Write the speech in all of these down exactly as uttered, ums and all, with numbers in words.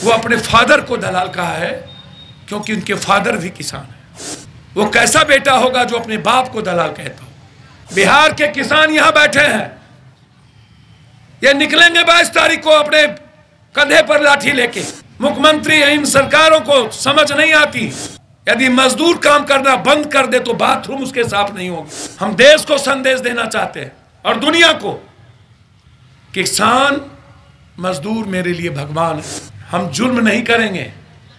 वो अपने फादर को दलाल कहा है क्योंकि उनके फादर भी किसान है। वो कैसा बेटा होगा जो अपने बाप को दलाल कहता हो। बिहार के किसान यहां बैठे हैं, ये निकलेंगे बाईस तारीख को अपने कंधे पर लाठी लेके। मुख्यमंत्री इन सरकारों को समझ नहीं आती, यदि मजदूर काम करना बंद कर दे तो बाथरूम उसके साफ नहीं होंगे। हम देश को संदेश देना चाहते हैं और दुनिया को, किसान मजदूर मेरे लिए भगवान है। हम जुल्म नहीं करेंगे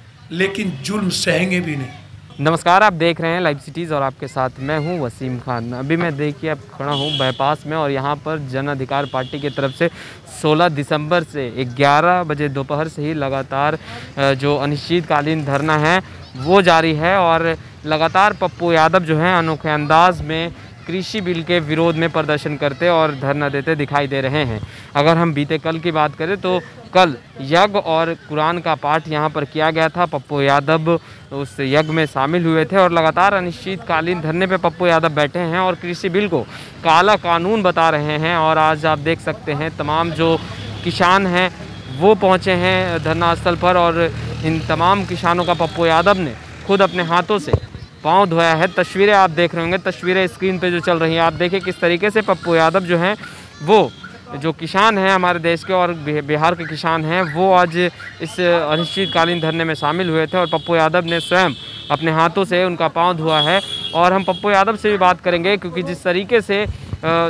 लेकिन जुल्म सहेंगे भी नहीं। नमस्कार, आप देख रहे हैं लाइव सिटीज़ और आपके साथ मैं हूं वसीम खान। अभी मैं देखिए अब खड़ा हूं बाईपास में और यहां पर जन अधिकार पार्टी की तरफ से सोलह दिसंबर से ग्यारह बजे दोपहर से ही लगातार जो अनिश्चितकालीन धरना है वो जारी है और लगातार पप्पू यादव जो हैं अनोखे अंदाज में कृषि बिल के विरोध में प्रदर्शन करते और धरना देते दिखाई दे रहे हैं। अगर हम बीते कल की बात करें तो कल यज्ञ और कुरान का पाठ यहां पर किया गया था। पप्पू यादव उस यज्ञ में शामिल हुए थे और लगातार अनिश्चितकालीन धरने पे पप्पू यादव बैठे हैं और कृषि बिल को काला कानून बता रहे हैं। और आज आप देख सकते हैं तमाम जो किसान हैं वो पहुंचे हैं धरना स्थल पर और इन तमाम किसानों का पप्पू यादव ने खुद अपने हाथों से पाँव धोया है। तस्वीरें आप देख रहे होंगे, तस्वीरें स्क्रीन पे जो चल रही हैं, आप देखिए किस तरीके से पप्पू यादव जो हैं वो जो किसान हैं हमारे देश के और बिहार के किसान हैं वो आज इस अनिश्चितकालीन धरने में शामिल हुए थे और पप्पू यादव ने स्वयं अपने हाथों से उनका पाँव धोया है। और हम पप्पू यादव से भी बात करेंगे क्योंकि जिस तरीके से आ, आ,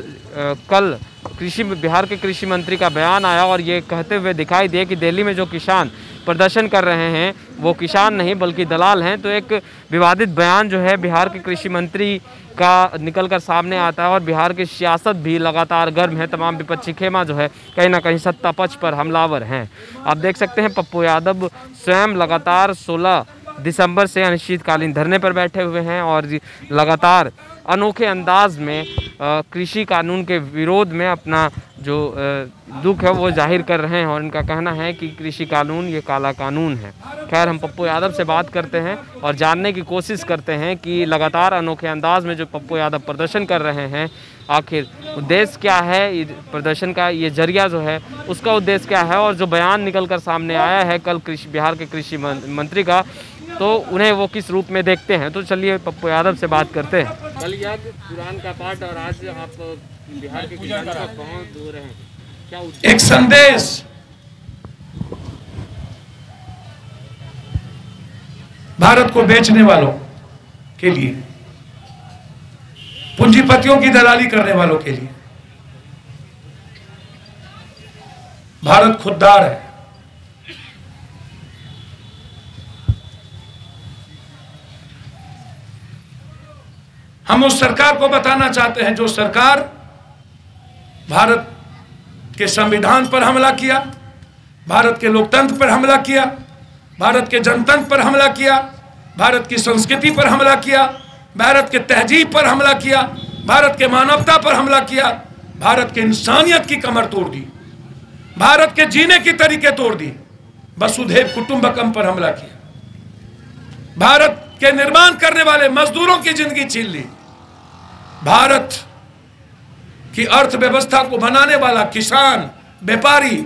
कल कृषि बिहार के कृषि मंत्री का बयान आया और ये कहते हुए दिखाई दिए कि दिल्ली में जो किसान प्रदर्शन कर रहे हैं वो किसान नहीं बल्कि दलाल हैं, तो एक विवादित बयान जो है बिहार के कृषि मंत्री का निकलकर सामने आता है और बिहार की सियासत भी लगातार गर्म है। तमाम विपक्षी खेमा जो है कहीं ना कहीं सत्ता पक्ष पर हमलावर हैं। आप देख सकते हैं पप्पू यादव स्वयं लगातार सोलह दिसंबर से अनिश्चितकालीन धरने पर बैठे हुए हैं और लगातार अनोखे अंदाज में कृषि कानून के विरोध में अपना जो दुख है वो जाहिर कर रहे हैं और इनका कहना है कि कृषि कानून ये काला कानून है। खैर, हम पप्पू यादव से बात करते हैं और जानने की कोशिश करते हैं कि लगातार अनोखे अंदाज में जो पप्पू यादव प्रदर्शन कर रहे हैं आखिर उद्देश्य क्या है, प्रदर्शन का ये जरिया जो है उसका उद्देश्य क्या है और जो बयान निकल कर सामने आया है कल कृषि बिहार के कृषि मंत्री का, तो उन्हें वो किस रूप में देखते हैं। तो चलिए पप्पू यादव से बात करते हैं। कल यज्ञ कुरान का पाठ और आज आप बिहार के किसानों का पाँव धो रहे हैं, क्या एक संदेश भारत को बेचने वालों के लिए, पूंजीपतियों की दलाली करने वालों के लिए। भारत खुददार है, हम उस सरकार को बताना चाहते हैं जो सरकार भारत के संविधान पर हमला किया, भारत के लोकतंत्र पर हमला किया, भारत के जनतंत्र पर हमला किया, भारत की संस्कृति पर हमला किया, भारत के तहजीब पर हमला किया, भारत के मानवता पर हमला किया, भारत के इंसानियत की कमर तोड़ दी, भारत के जीने की तरीके तोड़ दी, वसुधैव कुटुंबकम पर हमला किया, भारत के निर्माण करने वाले मजदूरों की जिंदगी छीन ली, भारत की अर्थव्यवस्था को बनाने वाला किसान व्यापारी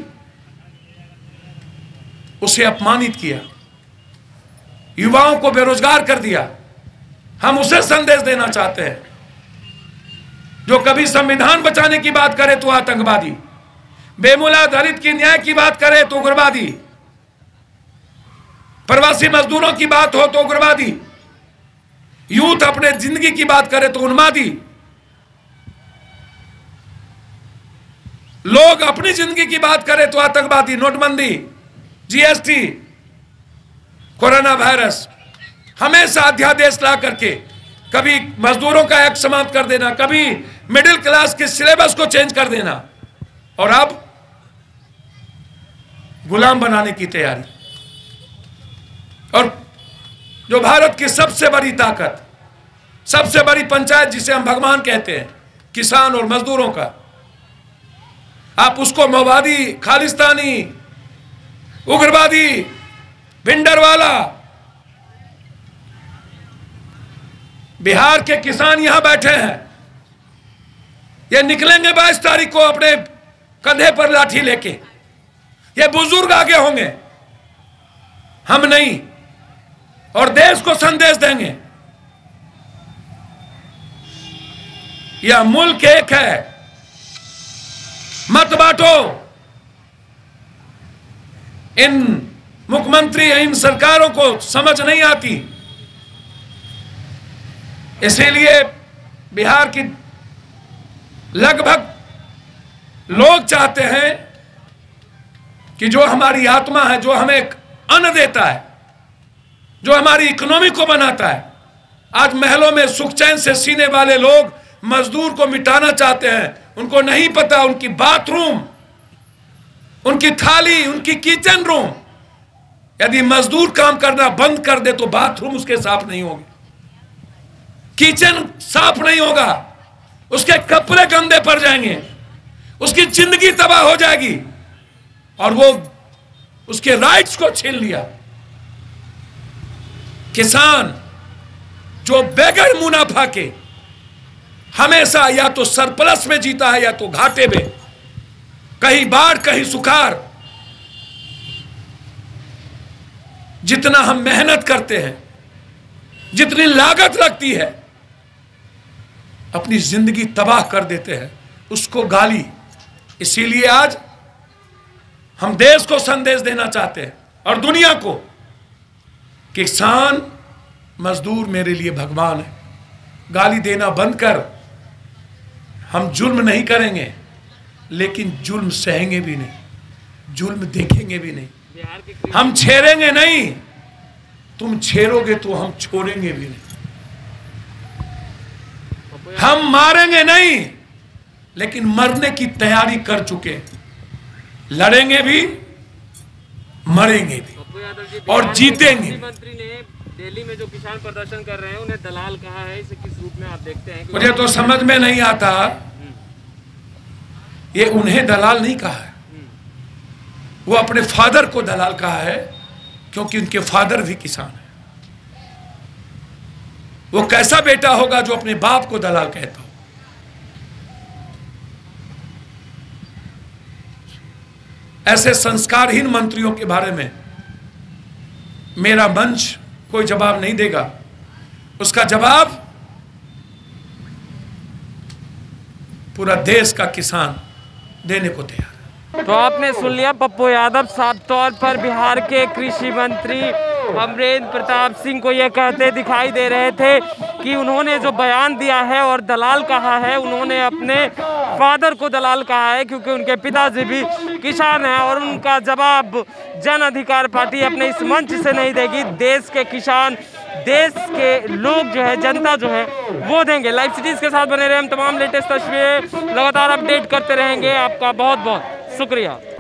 उसे अपमानित किया, युवाओं को बेरोजगार कर दिया। हम उसे संदेश देना चाहते हैं जो कभी संविधान बचाने की बात करे तो आतंकवादी, बेमुला दलित की न्याय की बात करे तो उग्रवादी, प्रवासी मजदूरों की बात हो तो उग्रवादी, यूथ अपने जिंदगी की बात करे तो उन्मादी, लोग अपनी जिंदगी की बात करे तो आतंकवादी। नोटबंदी, जीएसटी, कोरोना वायरस, हमेशा अध्यादेश ला करके कभी मजदूरों का हक समाप्त कर देना, कभी मिडिल क्लास के सिलेबस को चेंज कर देना और अब गुलाम बनाने की तैयारी। और जो भारत की सबसे बड़ी ताकत, सबसे बड़ी पंचायत जिसे हम भगवान कहते हैं, किसान और मजदूरों का, आप उसको मवादी, खालिस्तानी, उग्रवादी, भिंडरवाला। बिहार के किसान यहां बैठे हैं, ये निकलेंगे बाईस तारीख को अपने कंधे पर लाठी लेके, ये बुजुर्ग आगे होंगे, हम नहीं, और देश को संदेश देंगे यह मुल्क एक है, मत बांटो। इन मुख्यमंत्री इन सरकारों को समझ नहीं आती, इसीलिए बिहार की लगभग लोग चाहते हैं कि जो हमारी आत्मा है, जो हमें अन्न देता है, जो हमारी इकोनॉमी को बनाता है, आज महलों में सुख चैन से सीने वाले लोग मजदूर को मिटाना चाहते हैं। उनको नहीं पता उनकी बाथरूम, उनकी थाली, उनकी किचन रूम, यदि मजदूर काम करना बंद कर दे तो बाथरूम उसके साफ नहीं होगी, किचन साफ नहीं होगा, उसके कपड़े गंदे पड़ जाएंगे, उसकी जिंदगी तबाह हो जाएगी। और वो उसके राइट्स को छीन लिया। किसान जो बगैर मुनाफा के हमेशा या तो सरप्लस में जीता है या तो घाटे में, कहीं बाढ़ कहीं सुखाड़। जितना हम मेहनत करते हैं, जितनी लागत लगती है, अपनी जिंदगी तबाह कर देते हैं, उसको गाली। इसीलिए आज हम देश को संदेश देना चाहते हैं और दुनिया को, किसान मजदूर मेरे लिए भगवान है। गाली देना बंद कर। हम जुल्म नहीं करेंगे, लेकिन जुल्म सहेंगे भी नहीं, जुल्म देखेंगे भी नहीं। हम छेड़ेंगे नहीं, तुम छेड़ोगे तो हम छोड़ेंगे भी नहीं। हम मारेंगे नहीं, लेकिन मरने की तैयारी कर चुके, लड़ेंगे भी, मरेंगे भी और जीतेंगे। मंत्री ने दिल्ली में जो किसान प्रदर्शन कर रहे हैं उन्हें दलाल कहा है, इसे किस रूप में आप देखते हैं? मुझे तो समझ में नहीं आता, ये उन्हें दलाल नहीं कहा है, वो अपने फादर को दलाल कहा है, क्योंकि उनके फादर भी किसान है। वो कैसा बेटा होगा जो अपने बाप को दलाल कहता हो? ऐसे संस्कारहीन मंत्रियों के बारे में मेरा मंच कोई जवाब नहीं देगा। उसका जवाब पूरा देश का किसान देने को तैयार है। तो आपने सुन लिया, पप्पू यादव साफ तौर पर बिहार के कृषि मंत्री अमरेंद्र प्रताप सिंह को ये कहते दिखाई दे रहे थे कि उन्होंने जो बयान दिया है और दलाल कहा है, उन्होंने अपने फादर को दलाल कहा है, क्योंकि उनके पिताजी भी किसान हैं। और उनका जवाब जन अधिकार पार्टी अपने इस मंच से नहीं देगी, देश के किसान, देश के लोग जो है, जनता जो है वो देंगे। लाइव सिटीज के साथ बने रहे, हम तमाम लेटेस्ट तस्वीरें लगातार अपडेट करते रहेंगे। आपका बहुत बहुत शुक्रिया।